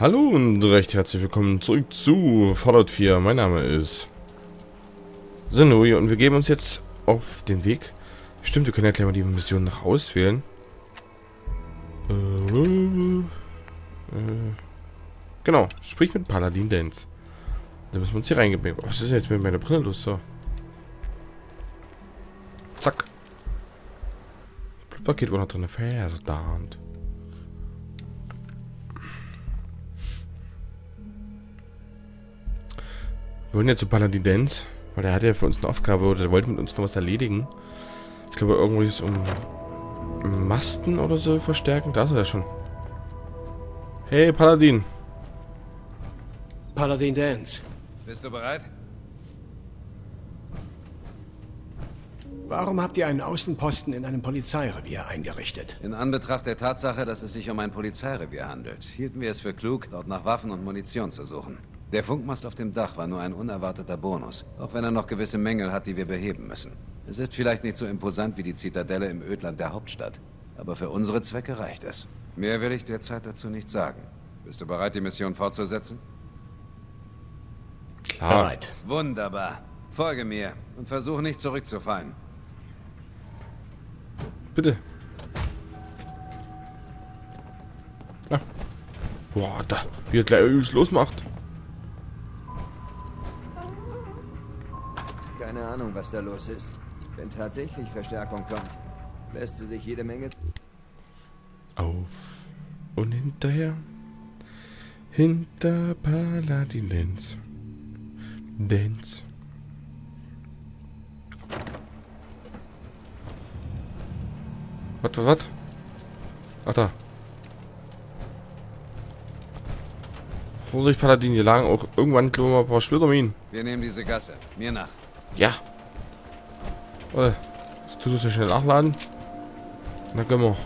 Hallo und recht herzlich willkommen zurück zu Fallout 4. Mein Name ist Senui und wir geben uns jetzt auf den Weg. Stimmt, wir können ja gleich mal die Mission noch auswählen. Genau, sprich mit Paladin Dance. Da müssen wir uns hier reingebeten. Was ist jetzt mit meiner Brille los? So. Zack. Blutpaket war noch drin. Verdammt. Wir wollen jetzt zu Paladin Dance, weil der hat ja für uns eine Aufgabe oder der wollte mit uns noch was erledigen. Ich glaube, irgendwo ist es um Masten oder so verstärken. Da ist er ja schon. Hey, Paladin. Paladin Dance. Bist du bereit? Warum habt ihr einen Außenposten in einem Polizeirevier eingerichtet? In Anbetracht der Tatsache, dass es sich um ein Polizeirevier handelt, hielten wir es für klug, dort nach Waffen und Munition zu suchen. Der Funkmast auf dem Dach war nur ein unerwarteter Bonus, auch wenn er noch gewisse Mängel hat, die wir beheben müssen. Es ist vielleicht nicht so imposant wie die Zitadelle im Ödland der Hauptstadt, aber für unsere Zwecke reicht es. Mehr will ich derzeit dazu nicht sagen. Bist du bereit, die Mission fortzusetzen? Klar. Bereit. Wunderbar. Folge mir und versuche nicht zurückzufallen. Bitte. Ja. Boah, da. Wie er gleich übelst losmacht. Keine Ahnung, was da los ist. Wenn tatsächlich Verstärkung kommt, lässt sie sich jede Menge... Auf und hinterher. Hinter Paladin Dance. Dance. Was? Ach da. Vorsicht, Paladin, hier lagen auch irgendwann mal ein paar Splitterminen. Wir nehmen diese Gasse. Mir nach. Ja. Warte. Du musst ja schnell nachladen. Na, können wir.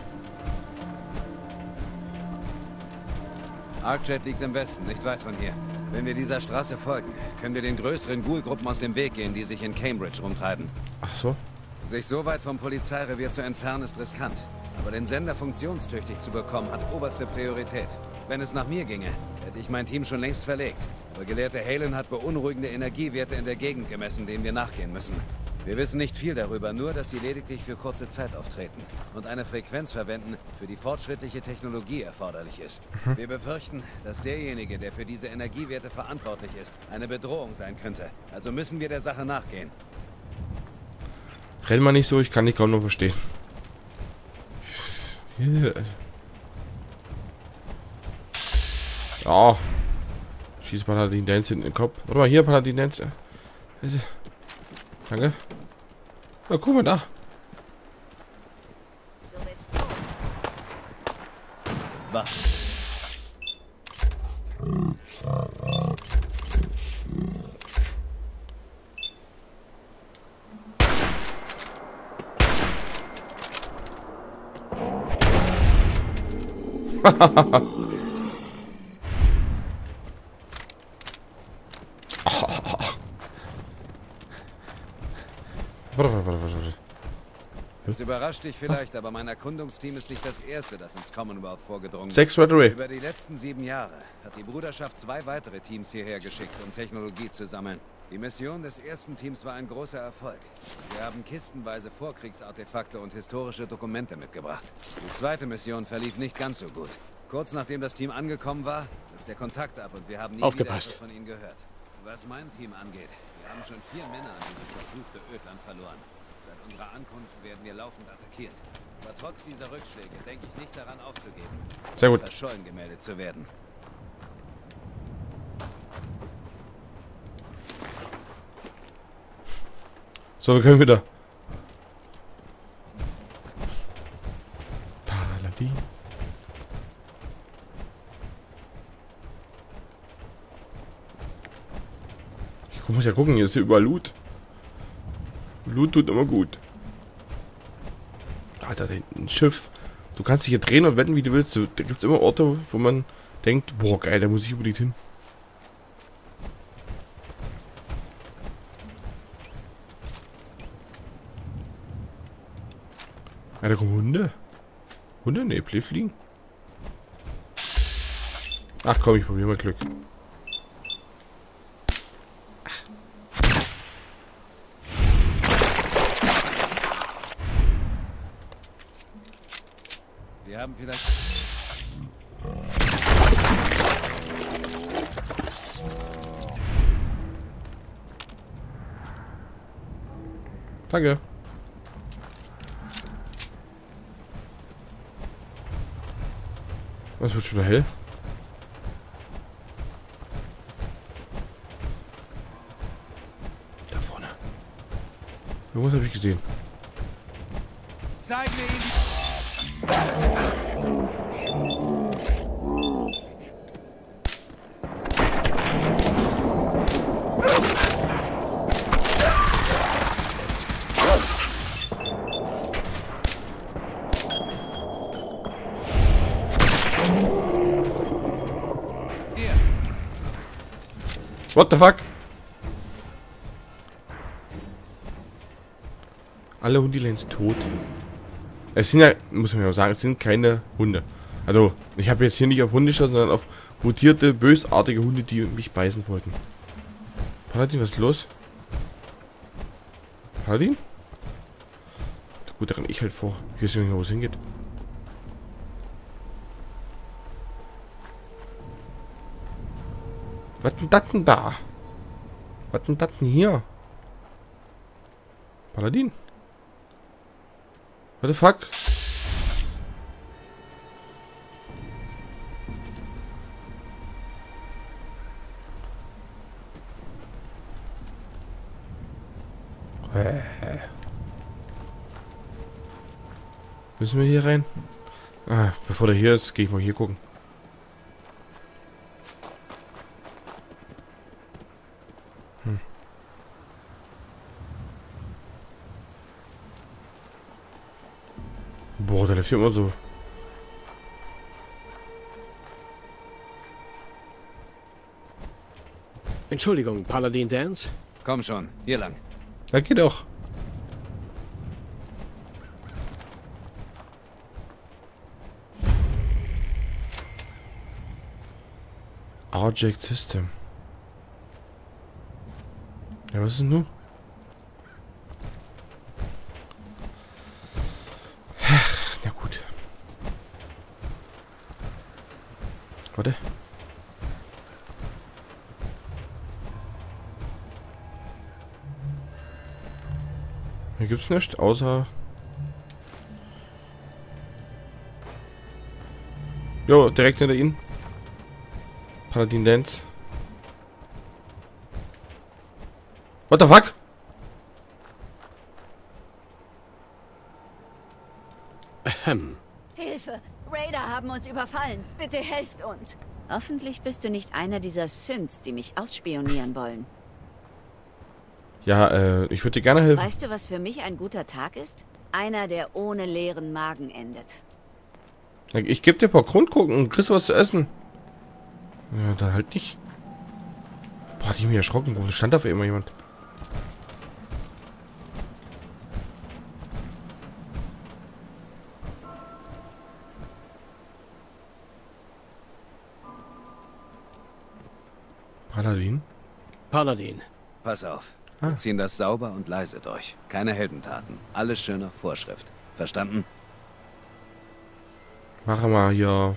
Arcjet liegt im Westen, nicht weit von hier. Wenn wir dieser Straße folgen, können wir den größeren Ghoul-Gruppen aus dem Weg gehen, die sich in Cambridge rumtreiben. Ach so. Sich so weit vom Polizeirevier zu entfernen, ist riskant. Aber den Sender funktionstüchtig zu bekommen, hat oberste Priorität. Wenn es nach mir ginge, hätte ich mein Team schon längst verlegt. Aber Gelehrte Halen hat beunruhigende Energiewerte in der Gegend gemessen, denen wir nachgehen müssen. Wir wissen nicht viel darüber, nur dass sie lediglich für kurze Zeit auftreten und eine Frequenz verwenden, für die fortschrittliche Technologie erforderlich ist. Wir befürchten, dass derjenige, der für diese Energiewerte verantwortlich ist, eine Bedrohung sein könnte. Also müssen wir der Sache nachgehen. Renn mal nicht so, ich kann dich kaum noch verstehen. Ja. Schieß Paladin Dance in den Kopf. Warte mal, hier Paladin Dance. Danke. Na, guck mal da. Wach. Warte. Es überrascht dich vielleicht, aber mein Erkundungsteam ist nicht das erste, das ins Commonwealth vorgedrungen ist. 6 Red Ray. Über die letzten 7 Jahre hat die Bruderschaft 2 weitere Teams hierher geschickt, um Technologie zu sammeln. Die Mission des ersten Teams war ein großer Erfolg. Wir haben kistenweise Vorkriegsartefakte und historische Dokumente mitgebracht. Die zweite Mission verlief nicht ganz so gut. Kurz nachdem das Team angekommen war, ist der Kontakt ab und wir haben nie wieder etwas von ihnen gehört. Was mein Team angeht, wir haben schon 4 Männer an dieses verfluchte Ödland verloren. Seit unserer Ankunft werden wir laufend attackiert. Aber trotz dieser Rückschläge denke ich nicht daran aufzugeben, Sehr gut. verschollen gemeldet zu werden. So, wir können wieder. Paladin. Ich muss ja gucken, hier ist hier überall Loot. Loot tut immer gut. Alter, da hinten ein Schiff. Du kannst dich hier drehen und wenden, wie du willst. Da gibt es immer Orte, wo man denkt, boah, geil, da muss ich unbedingt hin. Ja, da kommen Hunde. Hunde? Ne, Play fliegen. Ach komm, ich probiere mal Glück. Wir haben vielleicht... Danke. Was wird schon wieder hell? Da vorne. Irgendwas habe ich gesehen. Zeig mir ihn! What the fuck? Alle Hundilens tot. Es sind ja, muss man ja auch sagen, es sind keine Hunde. Also, ich habe jetzt hier nicht auf Hunde geschossen, sondern auf mutierte, bösartige Hunde, die mich beißen wollten. Paladin, was ist los? Paladin? Gut, da renn ich halt vor. Ich weiß nicht, wo es hingeht. Was denn das denn da? Was denn das denn hier? Paladin? What the fuck? Müssen wir hier rein? Ah, bevor der hier ist, gehe ich mal hier gucken. Boah, der läuft hier immer so. Entschuldigung, Paladin Danse? Komm schon, hier lang. Ja, geht doch. Object System. Ja, was ist denn nun? Na gut. Warte. Hier gibt's nichts, außer... Jo, direkt hinter ihnen. Paladin Danse. What the fuck? Hilfe! Raider haben uns überfallen. Bitte helft uns. Hoffentlich bist du nicht einer dieser Synths, die mich ausspionieren wollen. Ja, ich würde dir gerne helfen. Weißt du, was für mich ein guter Tag ist? Einer, der ohne leeren Magen endet. Ich gebe dir ein paar Grundgucken und kriegst was zu essen. Ja, dann halt nicht. Boah, hat ich mich erschrocken. Warum stand da für immer jemand? Paladin? Paladin. Pass auf. Wir ziehen das sauber und leise durch. Keine Heldentaten. Alles schön nach Vorschrift. Verstanden? Machen wir hier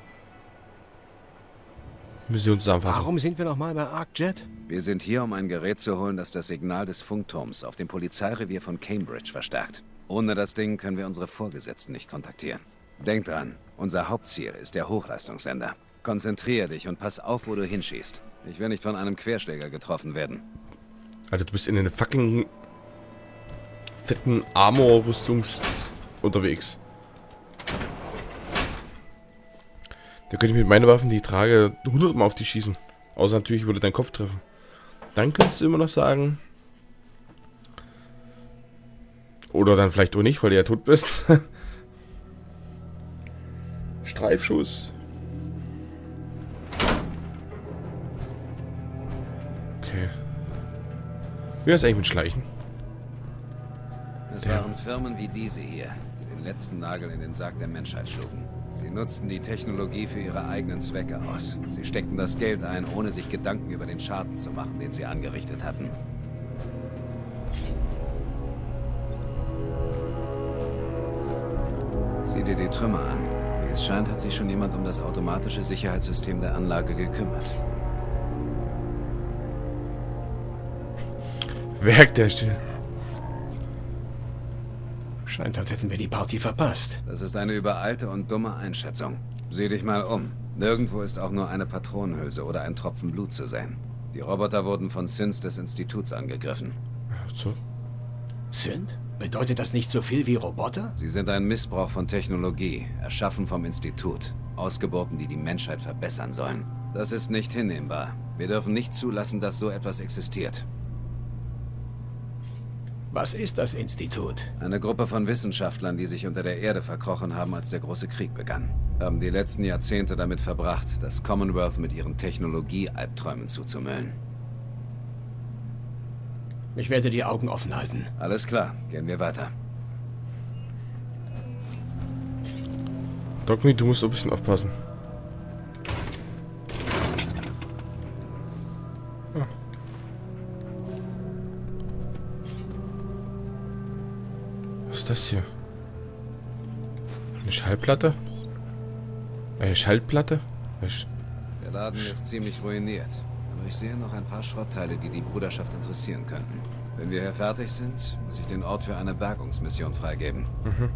Missionszusammenfassung. Warum sind wir nochmal bei ArcJet? Wir sind hier, um ein Gerät zu holen, das das Signal des Funkturms auf dem Polizeirevier von Cambridge verstärkt. Ohne das Ding können wir unsere Vorgesetzten nicht kontaktieren. Denk dran, unser Hauptziel ist der Hochleistungssender. Konzentriere dich und pass auf, wo du hinschießt. Ich will nicht von einem Querschläger getroffen werden. Alter, du bist in eine fucking fetten Armor-Rüstungs unterwegs. Da könnte ich mit meinen Waffen, die ich trage, 100 Mal auf dich schießen. Außer natürlich würde dein Kopf treffen. Dann könntest du immer noch sagen... Oder dann vielleicht auch nicht, weil du ja tot bist. Streifschuss. Okay. Wie ist eigentlich mit Schleichen? Es waren Firmen wie diese hier, die den letzten Nagel in den Sarg der Menschheit schlugen. Sie nutzten die Technologie für ihre eigenen Zwecke aus. Sie steckten das Geld ein, ohne sich Gedanken über den Schaden zu machen, den sie angerichtet hatten. Sieh dir die Trümmer an. Wie es scheint, hat sich schon jemand um das automatische Sicherheitssystem der Anlage gekümmert. Werk der Stille. Scheint, als hätten wir die Party verpasst. Das ist eine übereilte und dumme Einschätzung. Sieh dich mal um. Nirgendwo ist auch nur eine Patronenhülse oder ein Tropfen Blut zu sehen. Die Roboter wurden von Synths des Instituts angegriffen. So. Synth? Bedeutet das nicht so viel wie Roboter? Sie sind ein Missbrauch von Technologie, erschaffen vom Institut. Ausgeburten, die die Menschheit verbessern sollen. Das ist nicht hinnehmbar. Wir dürfen nicht zulassen, dass so etwas existiert. Was ist das Institut? Eine Gruppe von Wissenschaftlern, die sich unter der Erde verkrochen haben, als der große Krieg begann. Haben die letzten Jahrzehnte damit verbracht, das Commonwealth mit ihren Technologie-Albträumen zuzumüllen. Ich werde die Augen offen halten. Alles klar, gehen wir weiter. Dogme, du musst ein bisschen aufpassen. Ah. Was ist das hier? Eine Schallplatte? Eine Schallplatte? Der Laden ist ziemlich ruiniert. Aber ich sehe noch ein paar Schrottteile, die die Bruderschaft interessieren könnten. Wenn wir hier fertig sind, muss ich den Ort für eine Bergungsmission freigeben. Mhm.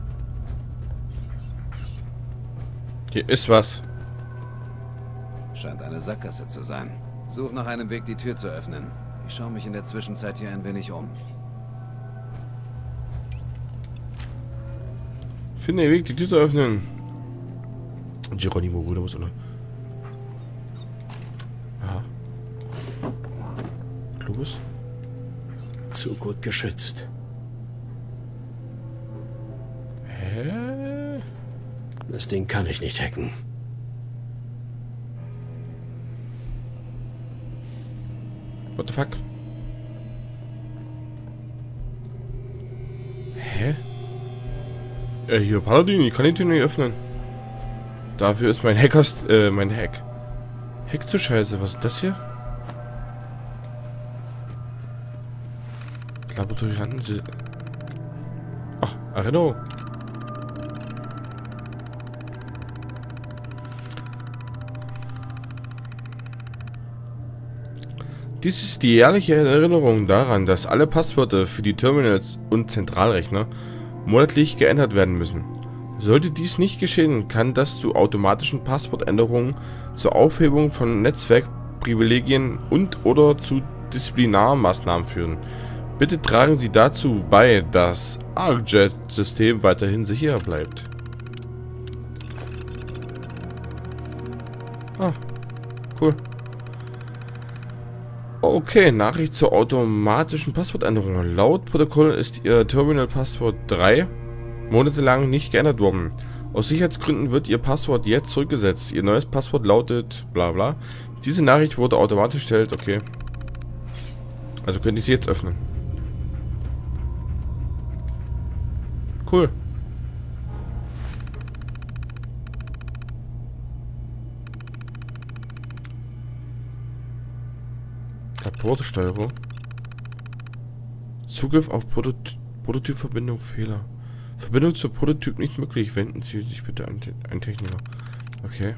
Hier ist was. Scheint eine Sackgasse zu sein. Such nach einem Weg, die Tür zu öffnen. Ich schaue mich in der Zwischenzeit hier ein wenig um. Finde den Weg, die Tür zu öffnen. Geronimo Rudolph, oder? Aha. Globus? Zu gut geschützt. Hä? Das Ding kann ich nicht hacken. What the fuck? Hä? Hier, Paladin, ich kann die Tür nicht öffnen. Dafür ist mein mein Hack. Hack zu scheiße, was ist das hier? Laboratorien. Ach, Erinnerung. Dies ist die jährliche Erinnerung daran, dass alle Passwörter für die Terminals und Zentralrechner monatlich geändert werden müssen. Sollte dies nicht geschehen, kann das zu automatischen Passwortänderungen, zur Aufhebung von Netzwerkprivilegien und/oder zu Disziplinarmaßnahmen führen. Bitte tragen Sie dazu bei, dass ArcJet-System weiterhin sicher bleibt. Ah, cool. Okay, Nachricht zur automatischen Passwortänderung. Laut Protokoll ist Ihr Terminal-Passwort 3 Monate lang nicht geändert worden. Aus Sicherheitsgründen wird Ihr Passwort jetzt zurückgesetzt. Ihr neues Passwort lautet bla bla. Diese Nachricht wurde automatisch erstellt. Okay. Also könnte ich sie jetzt öffnen. Cool. Laborsteuerung. Zugriff auf Prototypverbindung Fehler. Verbindung zur Prototyp nicht möglich. Wenden Sie sich bitte an einen Techniker. Okay.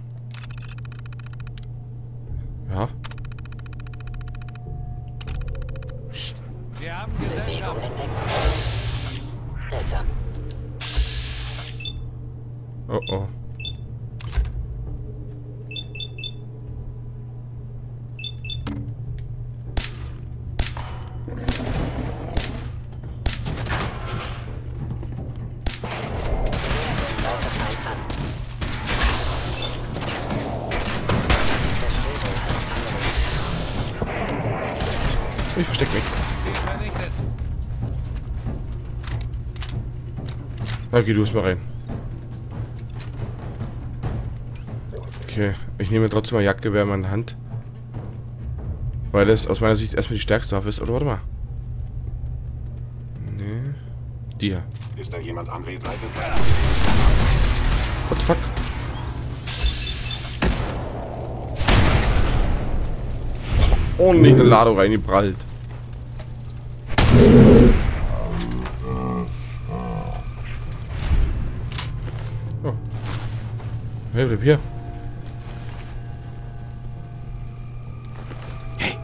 Ja. Wir haben Bewegung entdeckt. Seltsam. Oh oh. Ich versteck mich. Okay, du bist mal rein. Okay, ich nehme trotzdem mal Jagdgewehr in meine Hand. Weil es aus meiner Sicht erstmal die stärkste Waffe ist. Oder warte mal. Nee. Die hier. Ist da jemand anwesend? What the fuck? Oh, nicht eine Ladung reingeprallt. Oh. Hey, bleib hier. Hey.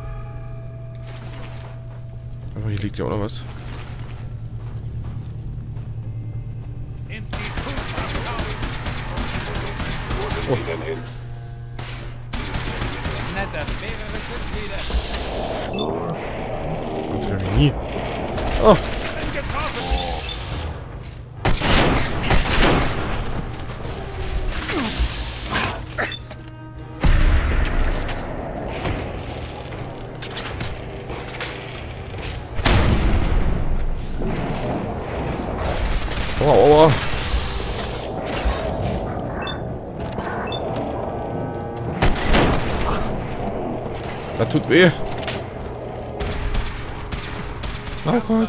Aber hier liegt ja auch noch was. Wo sind Sie denn hin? Und treffe ich nie. Oh. Aua. Das tut weh. Oh Gott.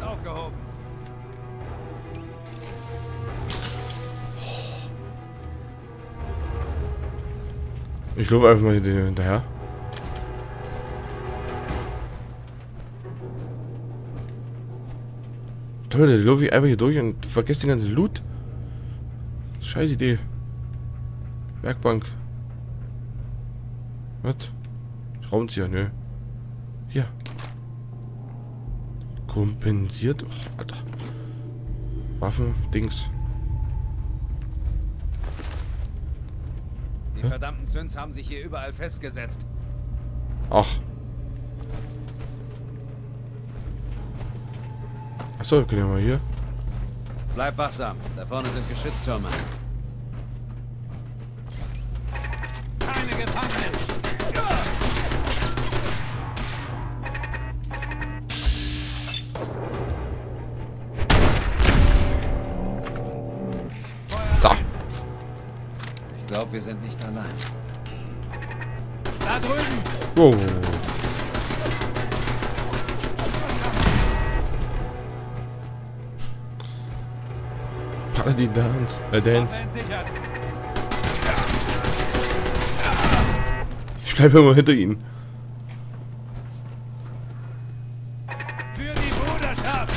Ich laufe einfach mal hinterher. Toll, der laufe ich einfach hier durch und vergesse den ganzen Loot. Scheiß Idee. Werkbank. Was? Schraubenzieher, nö. Hier. Kompensiert. Oh, Alter. Waffen, Dings. Die verdammten Synths haben sich hier überall festgesetzt. Ach. Achso, wir können ja mal hier. Bleib wachsam. Da vorne sind Geschütztürme. Keine Gefangenen! So. Ich glaube, wir sind nicht allein. Da drüben! Wow. Paladin Dance. Dance. Ich bleibe immer hinter ihnen. Für die Bruderschaft!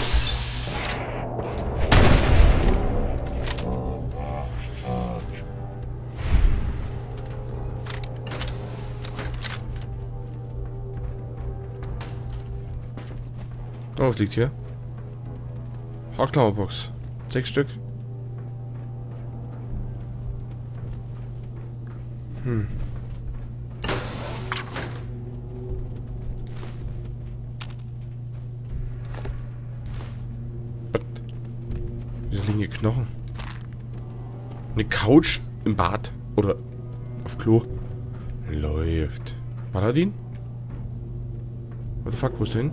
Oh, was liegt hier? Haarklammerbox. 6 Stück. Wieso liegen hier Knochen? Eine Couch im Bad oder auf Klo. Läuft. Paladin? What the fuck, wo ist der hin?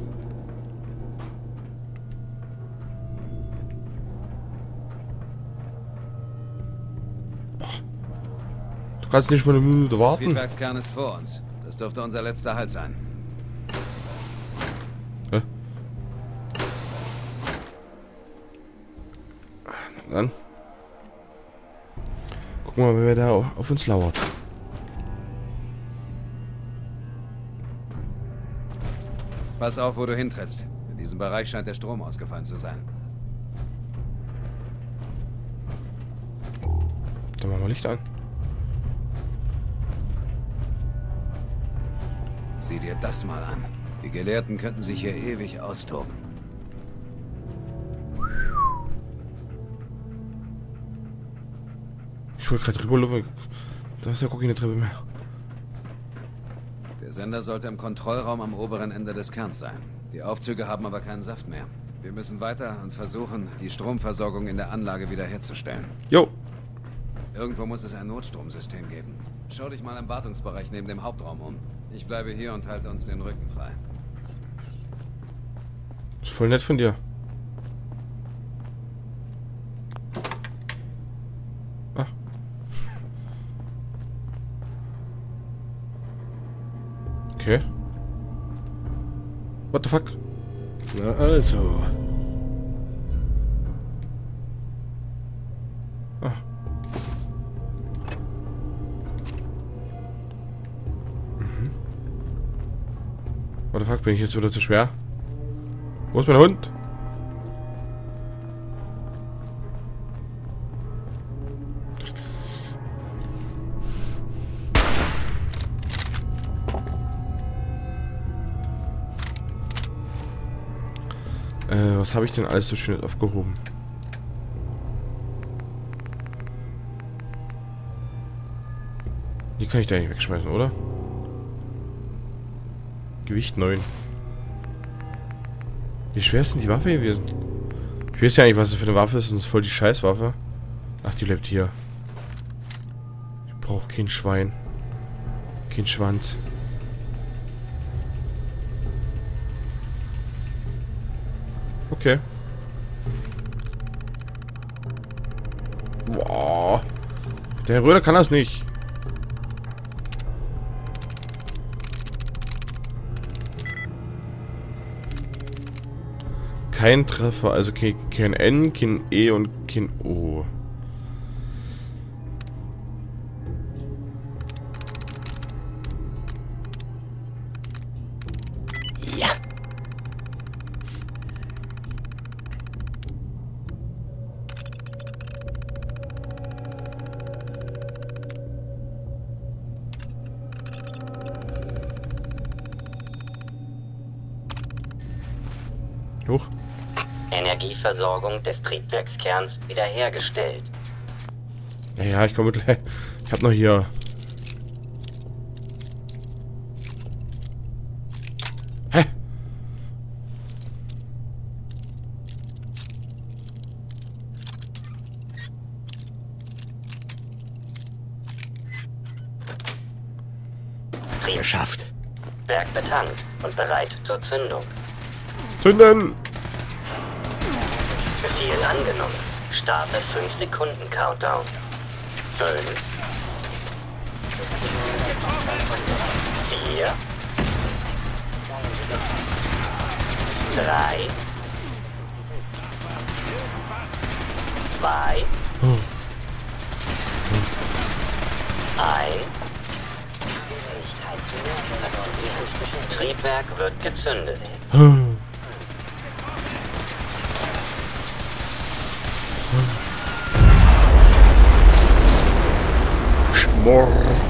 Du kannst nicht mal eine Minute warten. Triebwerkskern ist vor uns. Das dürfte unser letzter Halt sein. Hä? Na dann. Guck mal, wer da auf uns lauert. Pass auf, wo du hintrittst. In diesem Bereich scheint der Strom ausgefallen zu sein. Dann machen wir Licht an. Sieh dir das mal an. Die Gelehrten könnten sich hier ewig austoben. Ich wollte gerade rüberlaufen. Da ist ja gar keine Treppe mehr. Der Sender sollte im Kontrollraum am oberen Ende des Kerns sein. Die Aufzüge haben aber keinen Saft mehr. Wir müssen weiter und versuchen, die Stromversorgung in der Anlage wiederherzustellen. Jo. Irgendwo muss es ein Notstromsystem geben. Schau dich mal im Wartungsbereich neben dem Hauptraum um. Ich bleibe hier und halte uns den Rücken frei. Ist voll nett von dir. Ah. Okay. What the fuck? Na also. What the fuck, bin ich jetzt wieder zu schwer? Wo ist mein Hund? Was habe ich denn alles so schön aufgehoben? Die kann ich da nicht wegschmeißen, oder? Gewicht 9. Wie schwer ist denn die Waffe gewesen? Ich weiß ja nicht, was das für eine Waffe ist und es ist voll die Scheißwaffe. Ach, die bleibt hier. Ich brauche kein Schwein. Kein Schwanz. Okay. Boah. Der Röder kann das nicht. Kein Treffer, also kein N, kein E und kein O. Ja. Hoch. Energieversorgung des Triebwerkskerns wiederhergestellt. Ja, ich komme gleich. Ich habe noch hier. Hä? Geschafft. Triebwerk betankt und bereit zur Zündung. Zünden! Befehl angenommen. Starte 5 Sekunden Countdown. 5. 4. 3. 2. 1. Triebwerk wird gezündet. Schmorr.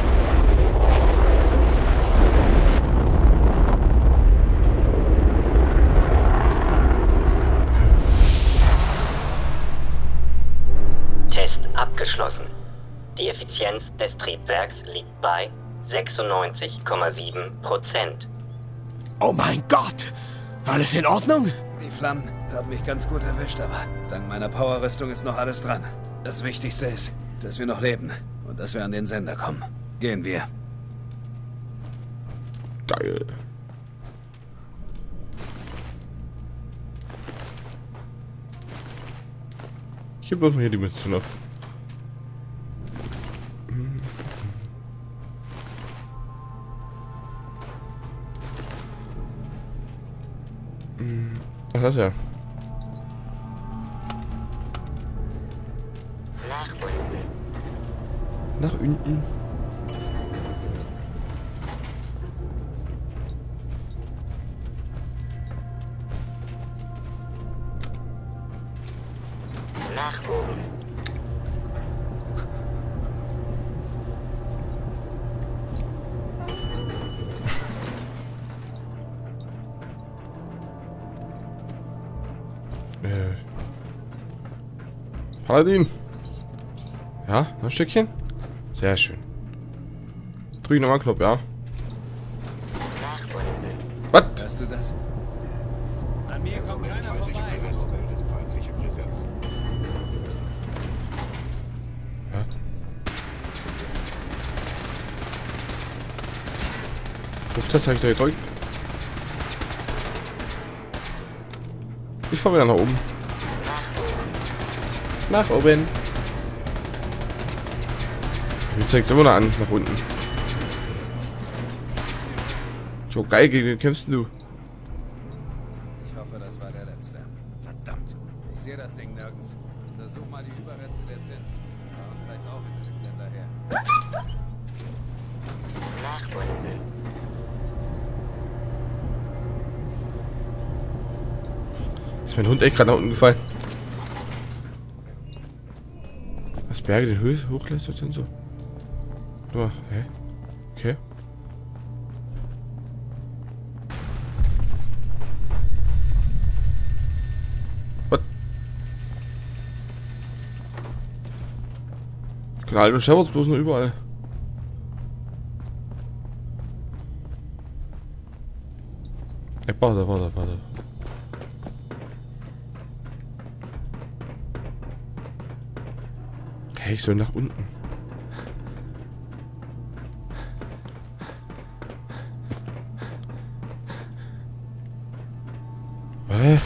Test abgeschlossen. Die Effizienz des Triebwerks liegt bei 96,7%. Oh mein Gott! Alles in Ordnung? Die Flammen haben mich ganz gut erwischt, aber dank meiner Powerrüstung ist noch alles dran. Das Wichtigste ist, dass wir noch leben und dass wir an den Sender kommen. Gehen wir. Geil. Ich heb bloß mal hier die Munition auf. Ach, das ja. Nach unten. Nach unten. Nach oben. Paladin. Ja, noch ein Stückchen. Sehr schön. Drück nochmal Knopf, ja. Nach unten. Was? Hörst du das? An mir kommt keiner vorbei. Feindliche Präsenz. Ja. Luft habe ich da gedrückt. Ich fahr wieder nach oben. Nach oben. Mir zeigt immer noch an, nach unten. So geil, gegen wen kämpfst du? Ich hoffe, das war der letzte. Verdammt. Ich sehe das Ding nirgends. Untersuch mal die Überreste der Sims. Die waren vielleicht auch hinter dem Sender her. Nach unten. Ist mein Hund echt gerade nach unten gefallen? Was Berge den hochlässt und so? Warte mal, hä? Okay. Was? Knallt und scheppert's bloß nur überall. Ey, warte. Hey, ich soll nach unten. Hä?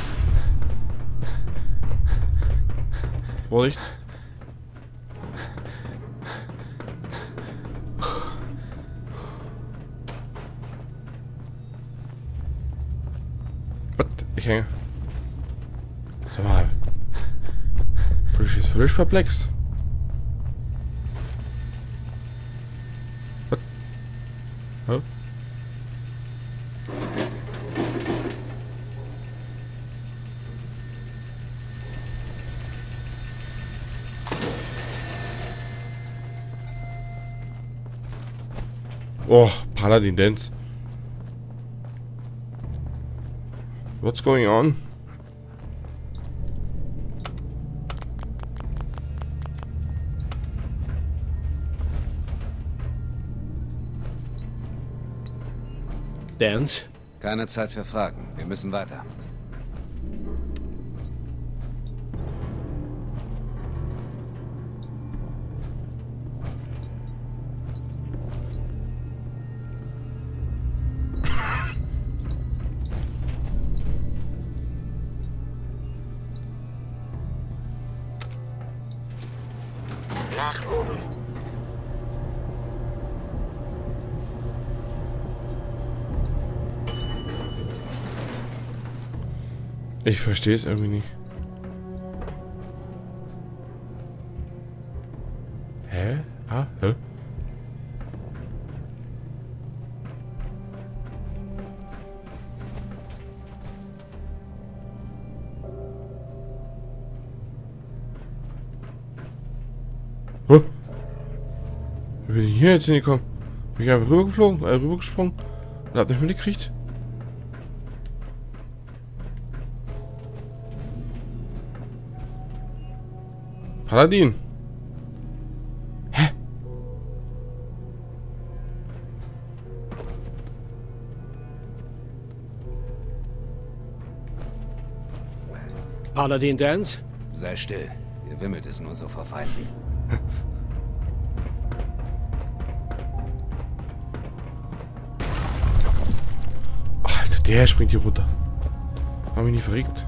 Vorsicht. Was? Ich hänge. Sag mal. Bin ich jetzt völlig perplex? Was? Hä? Oh, Paladin Dance. What's going on? Dance? Keine Zeit für Fragen. Wir müssen weiter. Nach oben. Ich verstehe es irgendwie nicht. Hä? Ah, hä? Huh? Wie bin ich hier jetzt hingekommen? Bin ich einfach rübergeflogen, rübergesprungen und hab nicht mitgekriegt? Paladin! Hä? Paladin Dance? Sei still. Hier wimmelt es nur so vor Feinden. Alter, der springt hier runter. Hab mich nicht verrückt.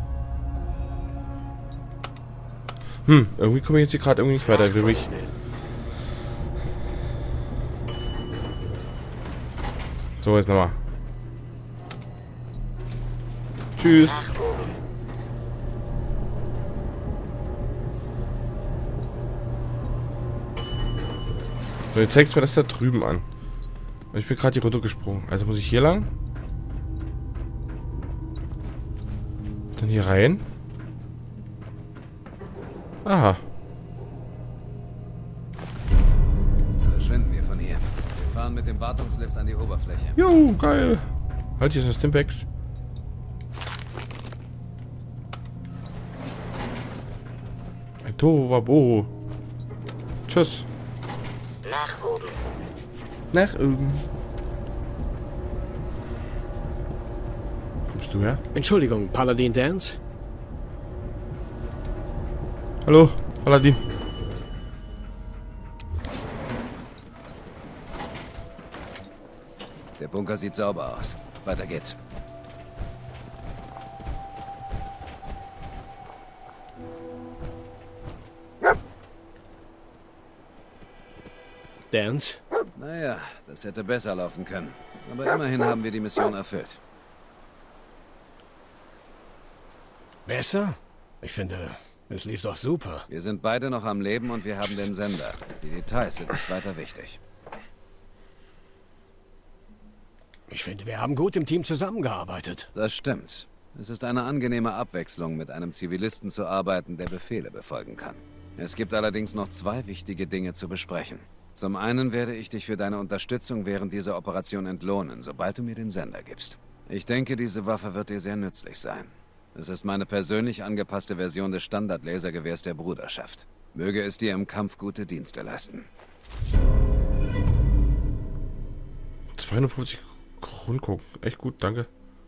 Irgendwie komme ich jetzt hier gerade irgendwie nicht weiter. Ich will mich. So, jetzt nochmal. Tschüss. So, jetzt zeigst du mir das da drüben an. Ich bin gerade hier runtergesprungen. Also muss ich hier lang. Dann hier rein. Aha. Verschwinden wir von hier. Wir fahren mit dem Wartungslift an die Oberfläche. Jo, geil. Halt, hier sind Stimpaks. Ein Tovabo. Tschüss. Nach oben. Nach oben. Kommst du her? Entschuldigung, Paladin Dance? Hallo, Paladin. Der Bunker sieht sauber aus. Weiter geht's. Dance? Naja, das hätte besser laufen können. Aber immerhin haben wir die Mission erfüllt. Besser? Ich finde, es lief doch super. Wir sind beide noch am Leben und wir haben den Sender. Die Details sind nicht weiter wichtig. Ich finde, wir haben gut im Team zusammengearbeitet. Das stimmt. Es ist eine angenehme Abwechslung, mit einem Zivilisten zu arbeiten, der Befehle befolgen kann. Es gibt allerdings noch 2 wichtige Dinge zu besprechen. Zum einen werde ich dich für deine Unterstützung während dieser Operation entlohnen, sobald du mir den Sender gibst. Ich denke, diese Waffe wird dir sehr nützlich sein. Es ist meine persönlich angepasste Version des Standard-Lasergewehrs der Bruderschaft. Möge es dir im Kampf gute Dienste leisten. 250 Kronkorken. Echt gut, danke.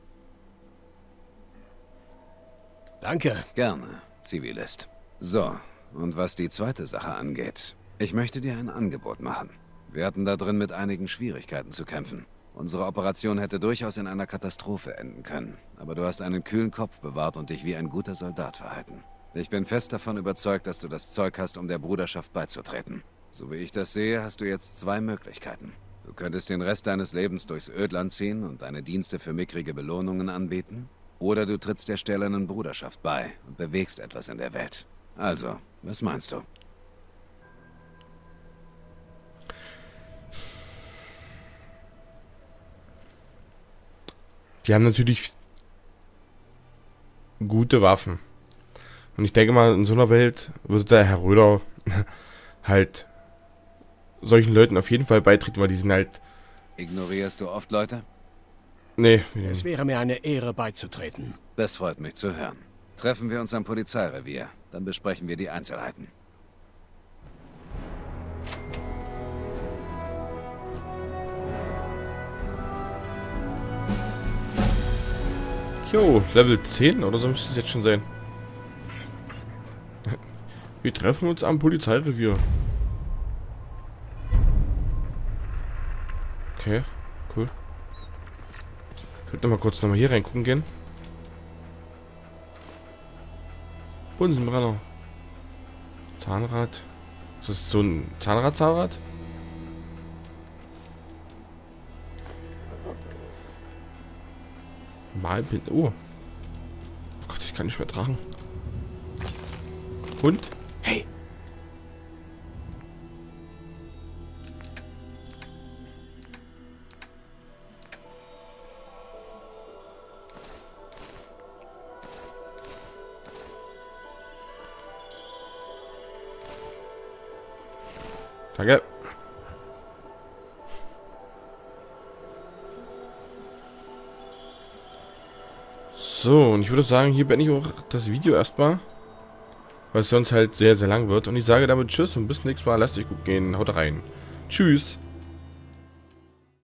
Danke. Gerne, Zivilist. So, und was die zweite Sache angeht, ich möchte dir ein Angebot machen. Wir hatten da drin mit einigen Schwierigkeiten zu kämpfen. Unsere Operation hätte durchaus in einer Katastrophe enden können. Aber du hast einen kühlen Kopf bewahrt und dich wie ein guter Soldat verhalten. Ich bin fest davon überzeugt, dass du das Zeug hast, um der Bruderschaft beizutreten. So wie ich das sehe, hast du jetzt 2 Möglichkeiten. Du könntest den Rest deines Lebens durchs Ödland ziehen und deine Dienste für mickrige Belohnungen anbieten. Oder du trittst der stählernen Bruderschaft bei und bewegst etwas in der Welt. Also, was meinst du? Die haben natürlich gute Waffen. Und ich denke mal, in so einer Welt würde der Herr Röder halt solchen Leuten auf jeden Fall beitreten, weil die sind halt... Ignorierst du oft Leute? Nee. Es wäre mir eine Ehre beizutreten. Das freut mich zu hören. Treffen wir uns am Polizeirevier, dann besprechen wir die Einzelheiten. Jo, Level 10 oder so müsste es jetzt schon sein. Wir treffen uns am Polizeirevier. Okay, cool. Ich würde nochmal hier reingucken gehen. Bunsenbrenner. Zahnrad. Ist das so ein Zahnrad? Malpin. Oh. Oh Gott, ich kann nicht mehr tragen. Hund? Hey. Danke. So, und ich würde sagen, hier beende ich auch das Video erstmal. Weil es sonst halt sehr, sehr lang wird. Und ich sage damit Tschüss und bis zum nächsten Mal. Lasst euch gut gehen. Haut rein. Tschüss.